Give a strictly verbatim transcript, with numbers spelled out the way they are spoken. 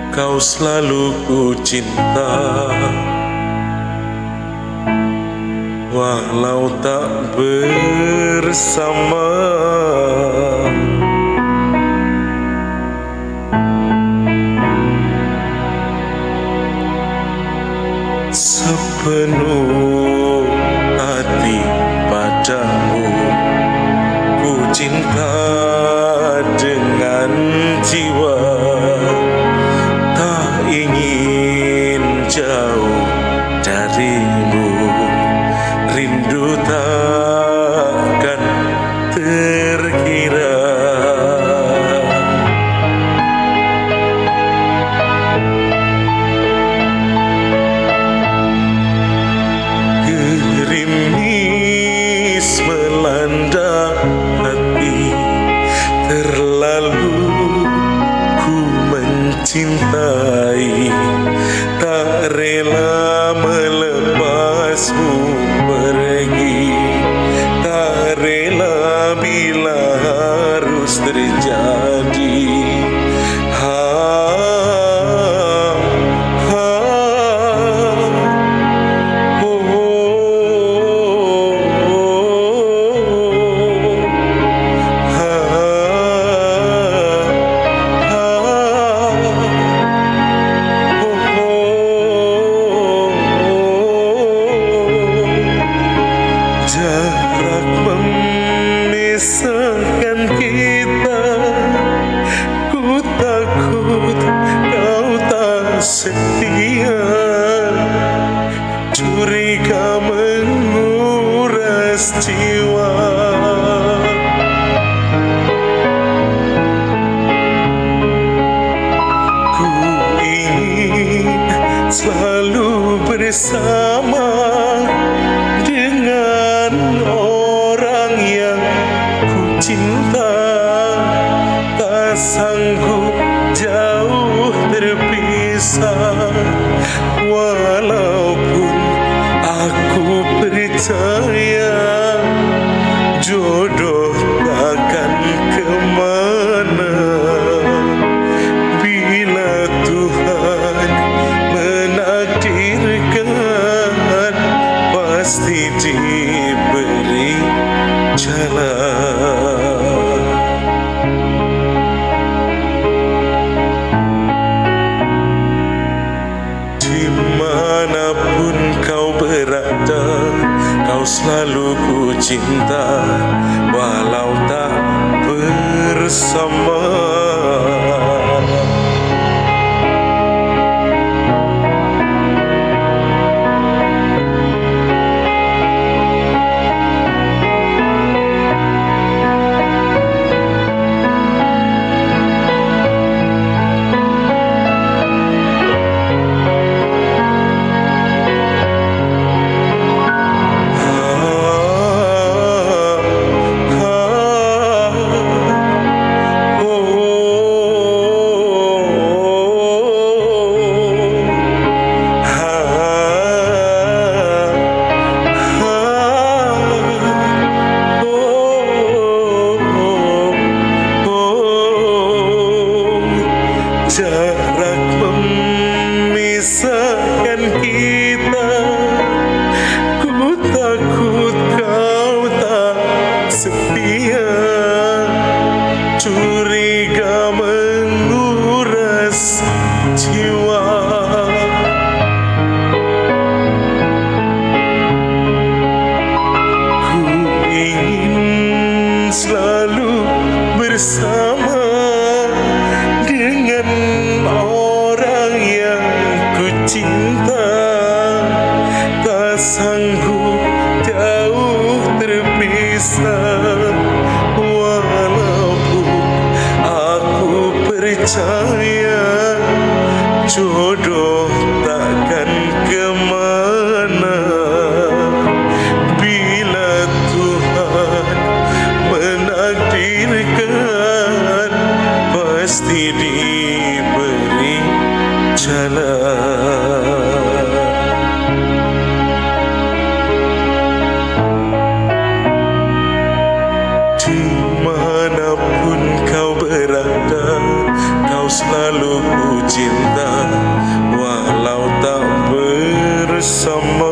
Kau selalu ku cinta, walau tak bersama. Sepenuh hati padamu ku cinta dengan jiwa, tak ingin jauh darimu, rindu takkan terkira. Gerimis melanda hati, terlalu ku mencintai, tak rela melepasmu pergi, tak rela bila harus terjadi. Ha, ha, oh, ha, ha, jarak memisahkan kita, ku takut kau tak setia, curiga menguras jiwa. Ku ingin selalu bersama dengan orang yang ku cinta, tak sanggup jauh terpisah, walaupun aku percaya jodoh takkan kemana bila Tuhan menakdirkan, pasti diberi jalan. Dimanapun kau berada, kau selalu ku cinta, walau tak bersama. Jarak memisahkan kita, ku takut kau tak setia, curiga menguras jiwa. Ku ingin selalu bersama dengan orang yang ku cinta, tak sanggup jauh terpisah, walaupun aku percaya jodoh takkan kemana bila Tuhan menakdirkan, pasti diberi jalan. Dimanapun kau berada, kau selalu ku cinta walau tak bersama.